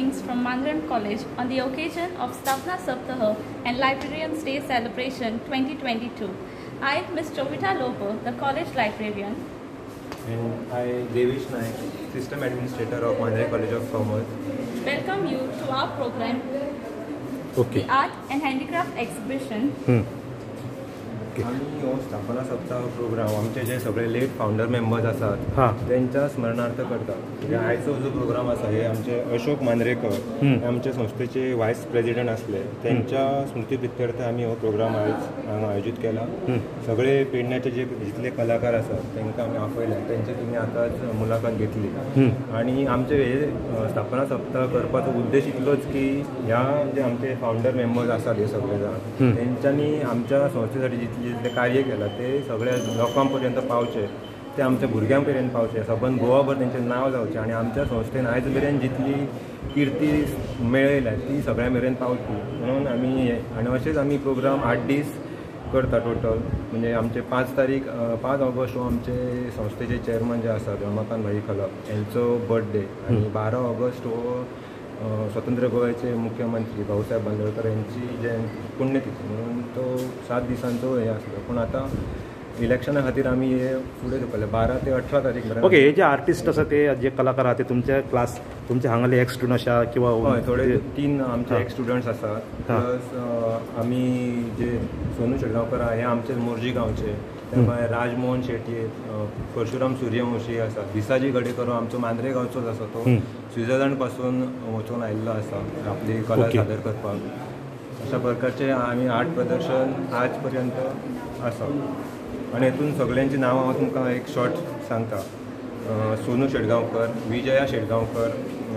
greetings from Mandarin College on the occasion of Stapna Saptaha and Librarians Day celebration 2022. I, Ms. Jovita Loper, the college librarian. And I, Devish Naik, System Administrator of Mandarin College of Commerce. Welcome you to our program, Okay. the Art and Handicraft Exhibition. आम्ही हो स्थापना सप्ताह programme आमचे जे सगळे late founder members आसात त्यांच्या स्मरणार्थ करतात. म्हणजे आयचो जो प्रोग्राम आसा हे आमचे अशोक मांद्रेकर हे आमचे संस्थेचे वायस प्रेसिडेंट असले त्यांच्या स्मृती प्रित्यर्थ आम्ही हो प्रोग्राम आयज आयोजित केला. सगळे पेडण्याचे जे जितले कलाकार आसात तांकां आमी आपयल्या त्यांची तुमी आतांच मुलाखत घेतली. आणि आमचे हे स्थापना सप्ताह करपाचो उद्देश इतलोच की ह्या जे आमचे फाउंडर मेंबर्स आसात हे सगळे जाण तेंच्यांनी आमच्या संस्थेसाठी जितले कार्य केला ते सगळ्या लोकांपर्यंत पावचे, ते आमच्या भुरग्यांपर्यंत पावचे, सबंद गोवाभर तेंचें नांव जावचें आणि आमच्या संस्थेन आयज मेरेन जितली किर्ती मेळयल्या ती सगळ्या मेरेन पावची म्हणून आमी आनी अशेंच आमी प्रोग्राम 8 दीस करता टोटल. म्हणजे आमचे 5 ऑगस्ट हो आमचे संस्थेचे चेअरमन जे आसात रमाकांत भाई खलप यांचो बर्थडे आणि 12 ऑगस्ट हो स्वतंत्र गोव्याचे मुख्यमंत्री भाऊसाहेब बांदोडकर यांची पुण्यतिथी म्हणून तो 7 दिसांचो हे आसलो. पूण आतां इलेक्शना खातीर आमी हे फुडें धुकले 12 ते 18 तारीख मेरेन. ओके. हे जे आर्टिस्ट आसा ते जे कलाकार आहा ते तुमचे क्लास तुमचे हांगाले एक्स स्टुडंट आसा किंवा हय थोडे 3 आमचे एक्स स्टुडंट्स आसात. प्लस आमी जे सोनू शेटगांवकर आहा हे आमचे मोर्जी गांवचे, त्यामुळे राजमोहन शेट्ये, परशुराम सूर्यवंशी आसा, भिसाजी गडेकर आमचो मांद्रे गांवचोच आसा. तो स्वित्झर्लंड पासून वचून आयिल्लो आसा आपली कला सादर करपाक. अशा प्रकारचे आमी आर्ट प्रदर्शन आज पर्यंत आसा. आणि हेतून सगळ्यांची नांवां हांव तुमकां एक शॉर्ट सांगता. सोनू शेटगांवकर, विजया शेटगांवकर,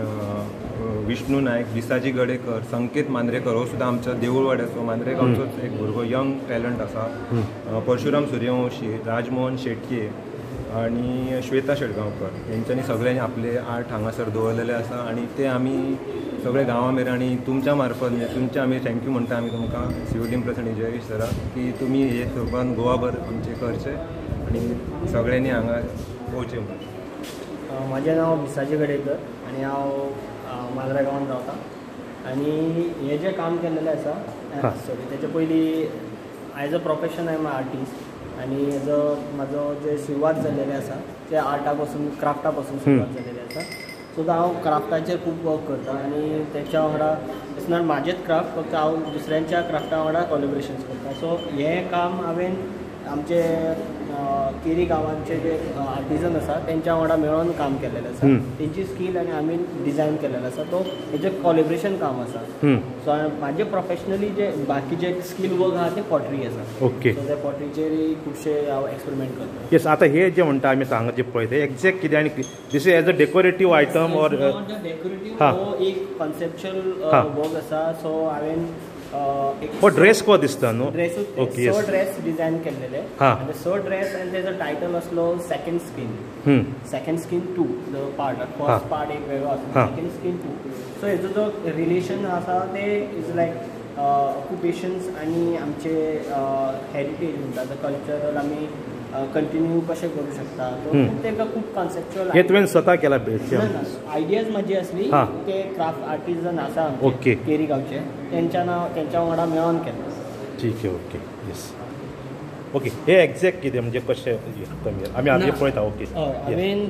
विष्णू नायक, भिसाजी गडेकर, संकेत मांद्रेकर हो सुद्दां आमच्या देऊळवाड्याचो मांद्रे गांवचोच एक भुरगो यंग टॅलंट आसा. परशुराम सूर्यवंशी, राजमोहन शेटये आणि श्वेता शेटगांवकर यांच्यांनी सगळ्यांनी आपले आर्ट हांगासर दवरलेले आसा आणि ते आमी सगळे गांवां मेरेन आणि तुमच्या मार्फत म्हणजे तुमचे आमी थँक्यू म्हणटा आमी तुमकां सिव्हील प्रसन्न विजयेश सरा की तुमी हे सोबत गोवाभर आमचे करचे आणि सगळ्यांनी हांगा पोवचे म्हणून. म्हजें नांव भिसाजी गडेकर आणि हांव मांद्रा गांवांत रावतां. आणि हे जे काम केल्लेलें आसा सॉरी तेचे पयलीं as a profession I am artist आणि म्हाजो जे सुरवात जाल्लेली आसा ते आर्टा पासून क्राफ्टा पासून सुरवात जाल्लेली आसा. सो हांव क्राफ्टाचेर खूब वर्क करता आणि त्याच्या वांगडा इट्स नॉट म्हाजेच क्राफ्ट, फक्त हांव दुसऱ्यांच्या क्राफ्टा वांगडा कोलॅबोरेशन्स करता. सो हें काम हांवें आमचे केरी गांवांचे जे आर्टिजन आसा तेंच्या वांगडा मेळोन काम केल्लेलें आसा. तेंची स्कील आनी आमी डिझायन केल्लेलो आसा तो हेजें कोलॅबोरेशन काम आसा. सो म्हाजे प्रोफेशनली जे बाकीचे स्कील वर्क आहा ते पॉटरी आसा. ओके. सो त्या पॉटरीचेर खुबशे हांव एक्सपेरिमेंट करता. येस. आतां हे जे म्हणटा आमी हांगा जे पळय ते एक्झॅक्ट कितें आनी दिस as a decorative item or decorative हो एक कॉन्सेप्च्युअल वर्क आसा. सो हांवें हो ड्रेस को दिसता न्हू? ओके. सो ड्रेस डिझायन केल्लेले आनी सो ड्रेस आनी तेजो टायटल असलो second skin 2 the part. First part एक वेगळो आसा, सेकंड स्कीन 2. सो हेजो जो रिलेशन आसा ते इज लायक ऑक्युपेशन्स आनी आमचे हेरिटेज म्हणटा द कल्चरल आमी कंटिन्यू कशें करूं शकता. तेका खूब कॉन्सेप्च्युअल हे तुवें स्वता केला आयडियाज म्हाजी आसली. ते क्राफ्ट आर्टिजन आसा ओके केरी गांवचे तेंच्या वांगडा मेळोन केलें. ठीक आहे. ओके. येस. ओके. हे एक्झॅक्ट कितें म्हणजे कशें आमी आतां पळयता. ओके. हांवें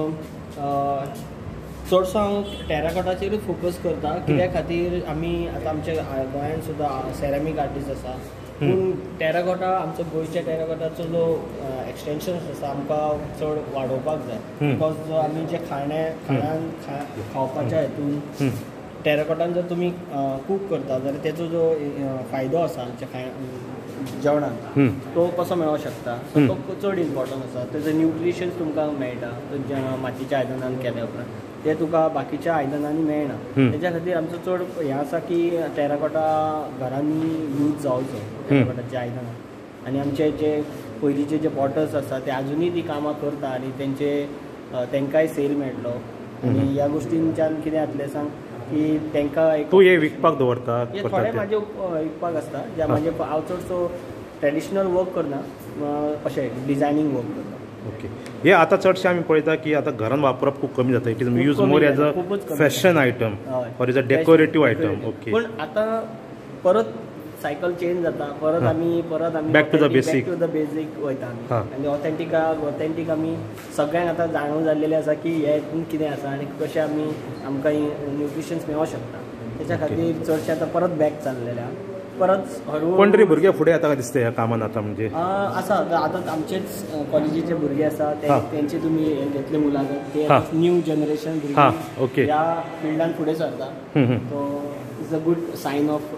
चडसो हांव टॅराकोटाचेरूच फोकस करता. कित्या खातीर आमी आतां आमच्या गोंयांत सुद्दां सॅरामीक आर्टिस्ट आसा. पूण टॅराकोटा आमचो गोंयच्या टॅराकोटाचो जो एक्सटेन्शन्स आसा आमकां चड वाडोवपाक जाय. बिकॉज जो आमी जे खाणान खावपाच्या हेतून टॅराकोटान जर तुमी कूक करता जाल्यार तेचो जो फायदो आसा आमच्या जेवणाक तो कसो मेळोंक शकता. सो तो चड इम्पॉर्टंट आसा. तेजो न्यूट्रिशन्स तुमकां मेळटा मातयेच्या आयदनान केल्या उपरांत ते तुका बाकीच्या आयदनांनी मेळना. तेच्या खातीर आमचो चड हें आसा की टॅराकोटा घरांनी यूज जावचो टॅराकोटाच्या आयदनां. आनी आमचे जे पयलींचे जे पॉटर्स आसा ते आजुनूय ती कामां करता आनी तेंकांय सेल मेळटलो. आनी ह्या गोश्टींच्यान कितें जातलें सांग की तांकां तूं हे विकपाक दवरता? थोडे म्हाजे विकपाक आसता जे हांव चडसो ट्रेडिशनल वर्क करना, अशें डिजायनींग वर्क करता. ओके. हे आतां चडशें आमी पळयता की आतां घरान वापरप खूब कमी जाता. It is use more as a fashion item or is a decorative item. Okay. पण आतां परत सायकल चेंज जाता. परत आमी बॅक टू द बेसीक वयता आनी ऑथेंटीक आमी सगळ्यांक आतां जाणून जाल्लेलें आसा की हे हितून कितें आसा आनी कशें आमकां न्यूट्रिशन्स मेळोंक शकता. त्याच्या खातीर चडशें आतां परत बॅक चल्लेलें आहा. परत हळू कोण तरी भुरगे फुडें येता दिसता ह्या कामान आतां म्हणजे आसा. आतां आमचेच कॉलेजीचे भुरगे आसा तेंचे तुमी घेतले मुलाखत. ते न्यू जनरेशन भुरगे ह्या फिल्डान फुडें सरता. So is a good sign of.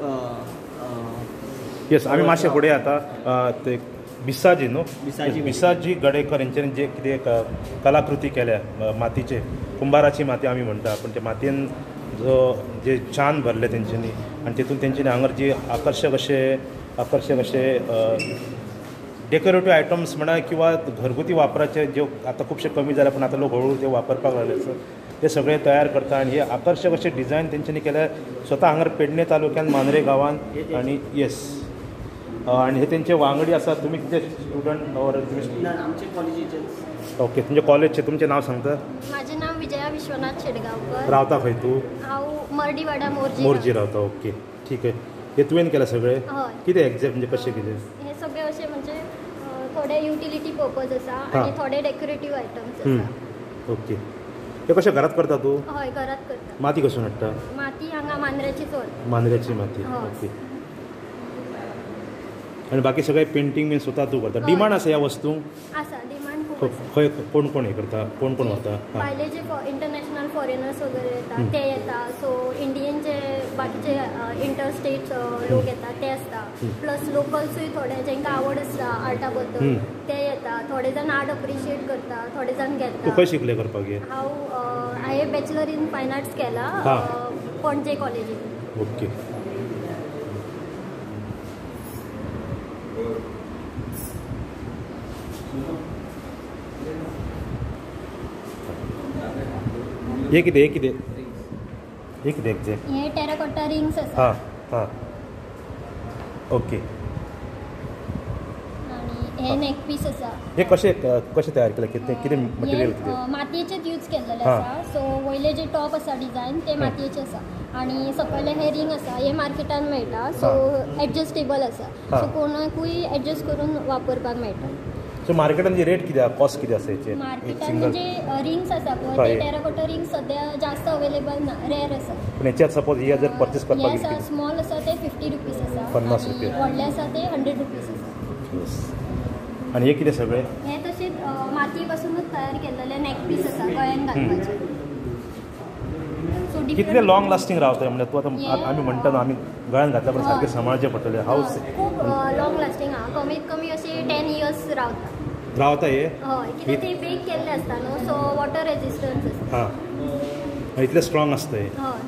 Yes. आमी मातशे फुडें आतां ते बिसाजी न्हू बिसाजी गडेकर हेंच्यांनी जे कितें कलाकृती केल्या मातीचे कुंभाराची माती आमी म्हणटा पूण ते मातयेन जो जे छान भरले तेंच्यांनी आनी तितून तेंच्यांनी हांगर जी आकर्शक अशे डेकोरेटीव आयटम्स म्हणा किंवा घरगुती वापराचे जे आतां खुबशे कमी जाल्या पूण आतां लोक हळू ते वापरपाक लागले सो ते सगळे तयार करता आनी हे आकर्शक अशे डिझायन तेंच्यांनी केल्या स्वता हांगर पेडणे तालुक्यान मांद्रे गांवांत. आनी येस आनी हे तेंचे वांगडी आसा. तुमी कितें स्टुडंट ऑर आमचे कॉलेजीचे. ओके. तुमचे कॉलेजचे तुमचें नांव सांगता. माझे नाव विजया विश्वनाथ शेडगावकर. रावता खंय तूं. हांव मर्डीवाडा मोरजी रावता. ओके ठीक आहे. हे तुवें केला सगळे. कितें एग्जॅक्ट म्हणजे कशें कितें. हे सगळे असे म्हणजे थोडे युटिलिटी पर्पज आसा आनी थोडे डेकोरेटीव आयटम्स आसा. ओके. हे कशें घरात करता तूं. हय घरात करता. माती कशी हाडटा. माती हांगा मांद्र्याची चड. मांद्र्याची माती. ओके. आनी बाकी सगळे पेंटींग बीन स्वता तूं करता. डिमांड आसा ह्या वस्तूंक. आसा डिमांड खूब आसा. खंय कोण हे करता कोण व्हरता. भायले जे इंटरनॅशनल फॉरेनर्स वगैरे येतात ते येतात. सो इंडियन जे बाकीचे इंटरस्टेट लोक येतात ते आसता. प्लस लोकल्सूय थोडे जेंकां आवड आसता आर्टा बद्दल ते येतात. थोडे जाण आर्ट अप्रिशिएट करता. थोडे जाण घेता. तूं खंय शिकलें करपाक. हांवें बॅचलर इन फायन आर्ट्स केला पणजे कॉलेजीन. ओके. हे कितें एग्जॅक्ट. हे टेराकोटा रिंग्स आसा. हां ओके. आनी हे नेक पीस आसा. हे कशें तयार केलें. कितें मटेरियल कितें. मातयेचेच यूज केल्लेले आसा. सो वयले जे टॉप आसा डिझायन ते मातयेचे आसा आनी सकयले हे रिंग आसा हे मार्केटान मेळटा. सो एडजस्टेबल आसा. सो कोणाकूय एडजस्ट करून वापरपाक मेळटा. सो मार्केटान जी रेट कितें कॉस्ट कितें आसा हेचे. मार्केटान जे रिंग्स आसा पळय ते टेराकोटा रिंग्स सद्या जास्त अवेलेबल ना. रेअर आसा. पूण हेच्यात सपोज हे जर परचेस करपाक आसा स्मॉल आसा ते 50 रुपीज आसा. 50 रुपया. व्हडले आसा ते 100 रुपीज आसा. आनी हे कितें सगळे. हे तशेंच मातये पासूनच तयार केल्लेले नेक पीस आसा गळ्यान घालपाचे. सो कितले लॉंग लास्टींग रावता म्हणजे तूं आतां आमी म्हणटा न्हू आमी गळ्यान घातल्या पण सारकें सांबाळचें पडटलें. हावस खूब लॉंग लास्टींग आहा. कमीत कमी अशे 10 इयर्स रावता हे. हय कित्याक ते बेक केल्ले आसता न्हू सो वॉटर रेजिस्टन्स आसता. हां इतले स्ट्रॉंग आसता हे. हय.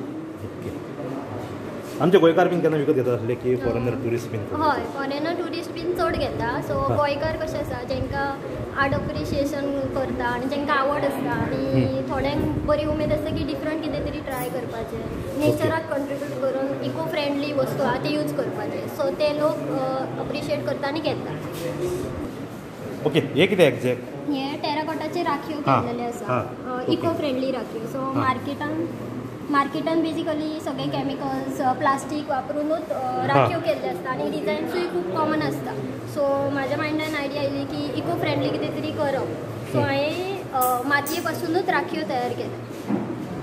आमचे गोंयकार बीन केन्ना विकत घेता आसले की फॉरेनर ट्युरिस्ट बीन. हय फॉरेनर ट्युरिस्ट बीन चड घेता. सो गोंयकार कशें आसा जेंकां आर्ट अप्रिशिएशन करता आनी जेंकां आवड आसता आनी थोड्यांक बरी उमेद आसता की डिफरंट कितें तरी ट्राय करपाचें. नेचराक कंट्रिब्यूट करून इको फ्रेंडली वस्तू आहा ते यूज करपाचे. सो ते लोक अप्रिशिएट करता आनी घेता. ओके. हे कितें एग्जॅक्ट. हे टेराकोटाचे राखीव केल्लेले आसा. इको फ्रेंडली राखीव. सो मार्केटान बेजिकली सगळे केमिकल्स प्लास्टीक वापरूनच राखीव केल्ले आसता आनी डिझायन्सूय खूब कॉमन आसता. सो म्हाज्या मायंडान आयडिया आयली की इको फ्रेंडली कितें तरी करप. सो हांवें मातये पासूनच राखीव तयार केले.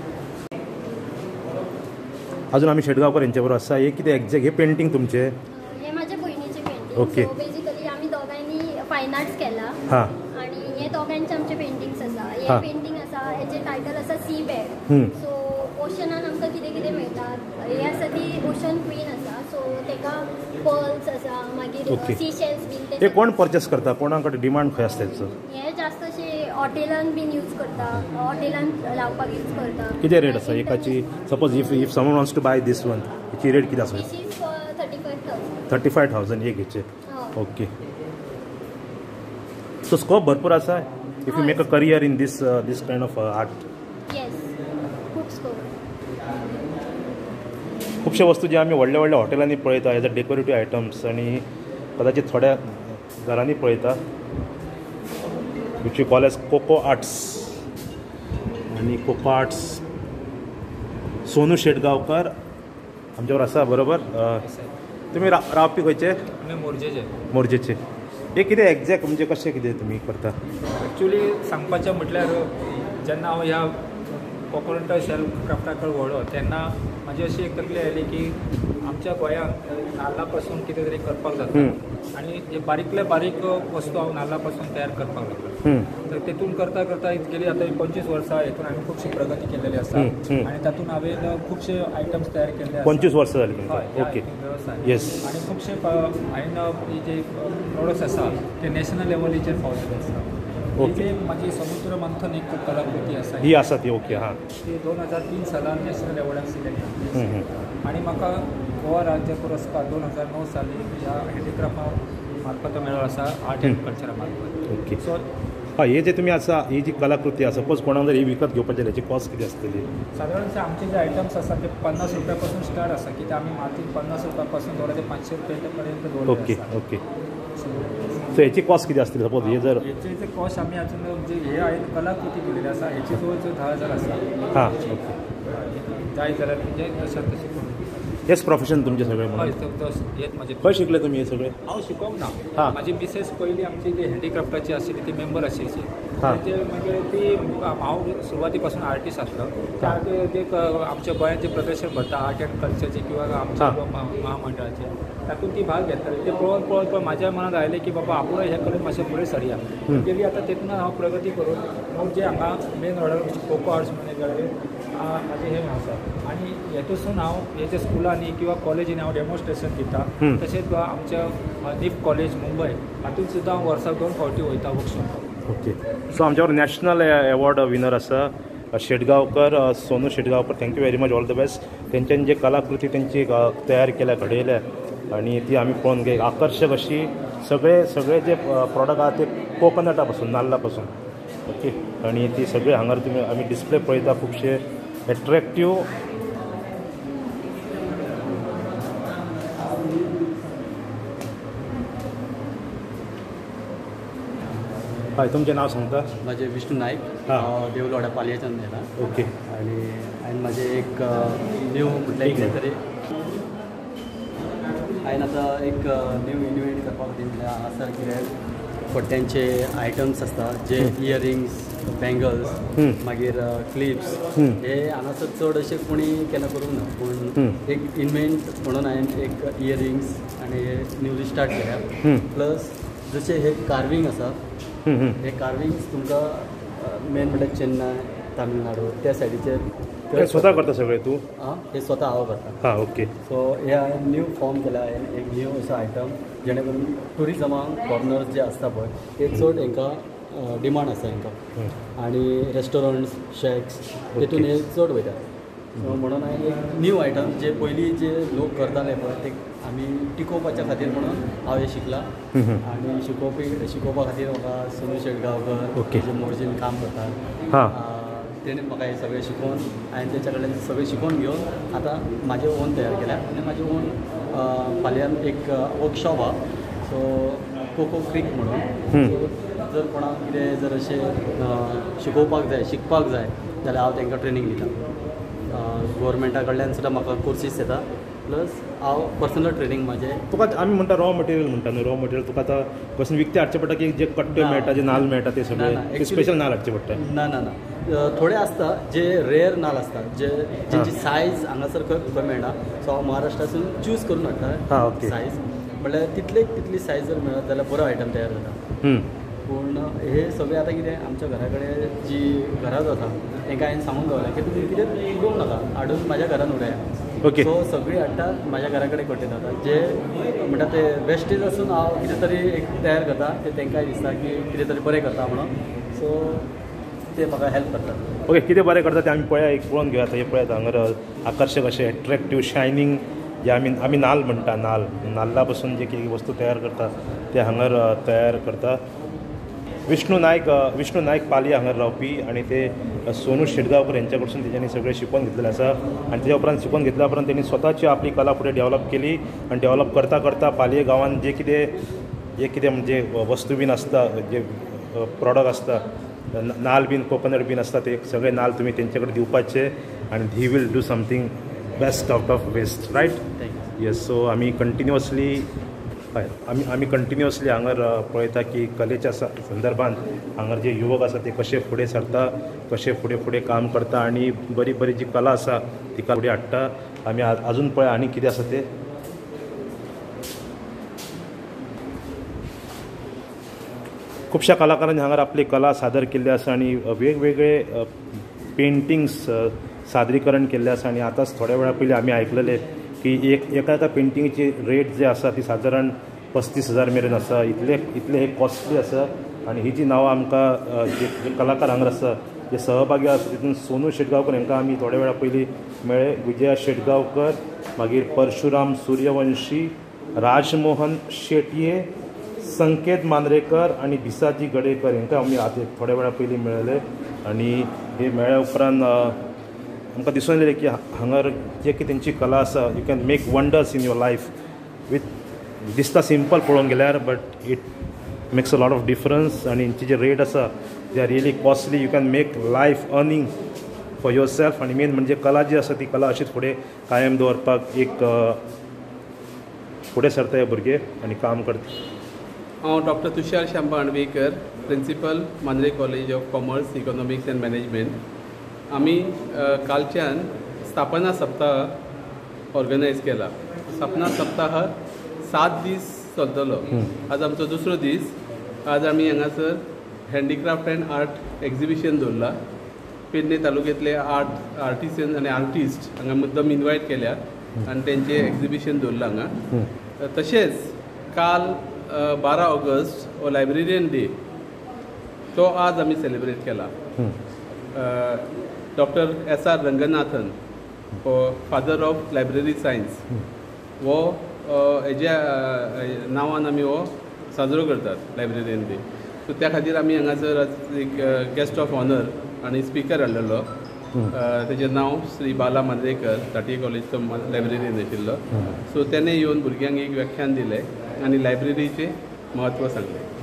अजून आमी शेटगांवकर हेंचे बरोबर आसा. हे कितें एग्जॅक्ट. हे पेंटींग तुमचे. हे म्हाजे भयणीचे पेंटींग. ओके. सो बेजिकली आमी दोगांयनी फायन आर्ट्स केला आनी हे दोगांयचे आमचे पेंटिंग्स आसा. हे पेंटींग आसा हेचे टायटल आसा सी बेड. सो ओशनान आमकां कितें कितें मेळटा. हे आसा ती ओशन क्वीन आसा. सो तेका पर्ल्स आसा मागीर सी शेल्स बीन. ते कोण परचेस करता. कोणा कडेन डिमांड खंय आसता हेचो. हे जास्त अशे हॉटेलान बीन यूज करता. हॉटेलान लावपाक यूज करता. कितें रेट आसा एकाची. Suppose if someone wants to buy this one हेची रेट कितें आसा. 35,000 एक हेचे. ओके. सो स्कोप भरपूर आसा if you make a career in this kind of art. Yes खूब स्कोप. खुबशे वस्तू जे आमी व्हडल्या व्हडल्या हॉटेलांनी पळयता एज अ डेकोरेटीव आयटम्स आनी कदाचित थोड्या घरांनी पळयता which you call as Coco Arts. आणि कोको आर्ट्स सोनू शेटगांवकर आमच्यावर आसा बरोबर. तुमी रावपी खंयचे? मोरजेचे. हे कितें एग्जॅक्ट म्हणजे कशें कितें तुमी करता? एक्चुली सांगपाचें म्हटल्यार जेन्ना हांव ह्या कोकोनट सेल्फ क्राफ्टाकडे वळ्ळो तेन्ना म्हाजी अशी एक तकली आयली की आमच्या गोंयांत नाल्ला पासून कितें तरी करपाक जाता आनी जे बारीकले बारीक वस्तू हांव नाल्ला पासून तयार करपाक लागलो. तर तेतून करता करता गेली आतां 25 वर्सां हेतून हांवें खुबशी प्रगती केलेली आसा आनी तातूंत हांवें खुबशे आयटम्स तयार केल्ले आसा. 25 वर्सां जाली. ओके. येस. आनी खुबशे हांवें जे प्रोडक्ट्स आसा ते नॅशनल लेवलीचेर पावलेले आसा. ओके. माझी समुद्र मंथन एक कलाकृती आसा ही आसा ती. ओके. हां. ती 2003 सालान नॅशनल एवॉर्डाक सिलेक्ट आनी म्हाका गोवा राज्य पुरस्कार 2009 साली ह्या हँडीक्राफ्टा मार्फत मेळ्ळो आसा आर्ट एंड कल्चरा मार्फत. ओके. सो हय हे जे तुमी आसा ही जी कलाकृती आसा सपोज कोणाक जर ही विकत घेवपाची हेची कॉस्ट कितें आसतली? सादारणशे आमचे जे आयटम्स आसा ते 50 रुपयापासून स्टार्ट आसा कित्याक आमी मातीक 50 रुपयापासून दवरले 500 रुपयापर्यंत दवरले. ओके. ओके. सो हेची कॉस्ट कितें आसतली सपोज हे जर? हेचे कॉस्ट आमी अजून म्हणजे हे हांवें कलाकृती केलेली आसा हेची जवळ 10,000 आसा. हां. ओके. जाय जाल्यार म्हणजे तशें तशें करून हेच प्रोफेशन तुमचे सगळे? हय हेच म्हाजे. खंय शिकले तुमी हे सगळे? हांव शिकोवंक ना. हां. म्हाजी मिसेस पयलीं आमची ती हँडीक्राफ्टाची आशिल्ली ती मेंबर आशिल्ली. हां. मागीर ती हांव सुरवाती पासून आर्टिस्ट आसलो. त्या जे आमच्या गोंयांत जे प्रदर्शन भरता आर्ट एंड कल्चरचे किंवा आमच्या महामंडळाचे तातूंत ती भाग घेताली. ते पळोवन पळोवन म्हाज्या मनांत आयलें की बाबा आपूण हे कडेन मातशें फुडें सरया. गेली आतां तेतून हांव प्रगती करून मग जे हांगा मेन रोडार कोको आर्ट्स मॅनेजर म्हाजें हें आसा आनी हेतून हांव हेजे स्कुलांनी किंवा कॉलेजींनी हांव डेमॉन्स्ट्रेशन दिता. तशेंच आमच्या निफ्ट कॉलेज मुंबय हातूंत सुद्दां हांव वर्साक 2 फावटी वयता वर्कशॉप. ओके. सो आमच्यावर नॅशनल एवॉर्ड विनर आसा Shetgaonkar Sonu Shetgaonkar. Thank you very much. All the best. तेंच्यांनी जे कलाकृती तेंची तयार केल्या घडयल्या आणि ती आमी पळोवन घे आकर्शक अशी सगळे जे प्रॉडक्ट आहा ते कोकोनटा पासून नाल्ला पासून. ओके. आणि ती सगळे हांगार तुमी आमी डिस्प्ले पळयता खुबशे एट्रॅक्टीव. हय तुमचें नांव सांगता? माझे विष्णू नाईक. हां. देवलवाडा पालयेच्यान येता. ओके. आणि हांवें म्हाजें एक न्यू म्हटल्यार कितें तरी हांवें आतां एक न्यू इन्व्हेंट करपाक खातीर म्हटल्यार आसा कितें पट्ट्यांचे आयटम्स आसता जे इयरिंग्स बँगल्स मागीर क्लिप्स हे हांगासर चड अशें कोणी केन्ना करूंक ना पूण एक इन्व्हेंट म्हणून हांवें एक इयरिंग्स आनी न्यूली स्टार्ट केल्या. प्लस जशें हे कार्विंग आसा हे कार्विंग्स तुमकां मेन म्हटल्यार चेन्नय तामिळनाडू त्या सायडीचेर स्वता करता सगळे तूं? हे स्वता हांव करता. हां. ओके. सो हे हांवें न्यू फॉर्म केला हांवें एक न्यू असो आयटम जेणे करून ट्युरिजमाक फॉरनर्स जे आसता पळय ते चड हांकां डिमांड आसा हांकां आनी रेस्टॉरंट्स शॅक्स तेतून हे चड वयता. सो म्हणून हांवें एक न्यू आयटम जे पयलीं जे लोक करताले पळय ते आमी टिकोवपाच्या खातीर म्हणून हांव हे शिकलां. आनी शिकोवपा खातीर म्हाका सोनू शेटगांवकर जे मोर्जीन काम करतात तेणें म्हाका हे सगळें शिकोवन हांवें तेच्या कडल्यान सगळें शिकोवन घेवन आतां म्हाजें ओन तयार केल्या आनी म्हाजें ओन फाल्यां एक वर्कशॉप आहा. सो कोको क्रीक म्हणून जर कोणाक कितें जर अशें शिकोवपाक जाय शिकपाक जाय जाल्यार हांव तांकां ट्रेनींग दिता. गव्हर्मेंटा कडल्यान सुद्दां म्हाका कोर्सीस येता प्लस हांव पर्सनल ट्रेनींग म्हाजें. तुका आमी म्हणटा रॉ मटेरियल म्हणटा न्हू. रॉ मटेरियल तुका आतां बसून विकते हाडचें पडटा की जे कट्टे मेळटा जे नाल्ल मेळटा ते सगळे स्पेशल नाल्ल हाडचे पडटा? ना ना ना थोडे आसता जे रेअर नाल्ल आसता जेंची सायज हांगासर खंय मेळना. सो हांव महाराष्ट्रासून चूज करून हाडटा सायज. म्हणल्यार तितली सायज जर मेळत जाल्यार बरो आयटम तयार जाता. पूण हे सगळें आतां कितें आमच्या घरा कडेन जी घरां आसा तांकां हांवें सांगून दवरलें की तुमी कितें उलोवंक नाका हाडून म्हाज्या घरान उडया. ओके. सो सगळीं हाडटात म्हाज्या घरा कडेन कट्टे जातात जे म्हणटा ते वेस्टेज आसून हांव कितें तरी एक तयार करता ते तांकांय दिसता की कितें तरी बरें करता म्हणून. सो ते म्हाका हेल्प करतात. ओके. कितें बरें करता तें आमी पळया एक पळोवन घेवया. हे पळयात हांगर आकर्शक अशें एट्रॅक्टीव शायनींग जे आमी नाल्ल म्हणटा नाल्ला पासून जे कितें वस्तू तयार करता ते हांगर तयार करता. विष्णू नायक पालये हांगर रावपी आनी ते सोनू शेटगांवकर हेंच्या कडसून तेच्यांनी सगळें शिकून घेतलेलें आसा आनी तेच्या उपरांत शिकून घेतल्या उपरांत तेणी स्वताची आपली कला फुडें डेवलप केली आनी डेवलप करता करता पालये गांवांत जे कितें म्हणजे वस्तू बीन आसता जे प्रॉडक्ट असता नाल बीन कोकोनट बीन असता ते सगळे नाल तुम्ही त्यांच्याकडे दिवपाचे आणि he will do something best out of waste right yes so आमी कंटिन्युअसली हय आमी कंटिन्युअसली हांगर पळयता की कलेच्या संदर्भात हांगर जे युवक आसा ते कशे फुडें सरता कशे फुडें काम करता आणि बरी बरी जी कला आसा ती फुडें हाडटा आमी अजून पळय आनी कितें आसा ते खुबश्या कलाकारांनी हांगर आपली कला सादर केल्ली आसा आणि वेगवेगळे पेंटिंग्स सादरीकरण केल्ले आसा आणि आतांच थोड्या वेळा पयलीं आमी आयकलेले की एका पेंटिंगची रेट जी आसा ती सादारण 35,000 मेरेन आसा इतले हे कॉस्टली आसा आणि ही जी नांवां आमकां जे कलाकार हांगर आसा जे सहभागी आसा तितून सोनू शेटगांवकर हांकां आमी थोड्या वेळा पयलीं मेळ्ळे विजया शेटगांवकर मागीर परशुराम सूर्यवंशी राजमोहन शेटये संकेत मांद्रेकर आणि बिसाजी गडेकर हांकां आमी आतां थोड्या वेळा पयलीं मेळ्ळे आणि हे मेळ्ळ्या उपरांत आमकां दिसून येयलें की हांगर जे कितें तेंची कला आसा you can make wonders in your life with दिसता सिंपल पळोवंक गेल्यार but it makes a lot of difference आणि हेंची जे रेट आसा they are really costly you can make life earning for yourself आणि मेन म्हणजे कला जी आसा ती कला अशीच फुडें कायम दवरपाक एक फुडें सरता हे भुरगे आनी काम करता हांव doctor Tushar Shamba Anvekar principal Mandre college of commerce economics and management आमी कालच्यान स्थापना सप्ताह ऑर्गनायज केला स्थापना सप्ताह 7 दीस चलतलो आज आमचो दुसरो दीस आज आमी हांगासर हँडीक्राफ्ट एंड आर्ट एक्झिबिशन दवरला पेडणे तालुक्यांतले आर्टिसन आनी आर्टिस्ट हांगा मुद्दम इन्वायट केल्या आनी तेंचे एक्झिबिशन दवरला हांगा तशेंच काल 12 ऑगस्ट हो लायब्रेरियन डे तो आज आमी सेलिब्रेट केला डॉक्टर S.R. रंगनाथन हो फादर ऑफ लायब्ररी सायन्स हो हेज्या नांवान आमी हो साजरो करतात लायब्रेरियन डे सो त्या खातीर आमी हांगासर एक गेस्ट ऑफ ऑनर आनी स्पिकर हाडलेलो तेजें नांव श्री बाला मांद्रेकर ताटये कॉलेजचो लायब्रेरियन आशिल्लो सो तेणें येवन भुरग्यांक एक व्याख्यान दिलें आनी लायब्ररीचें म्हत्व सांगलें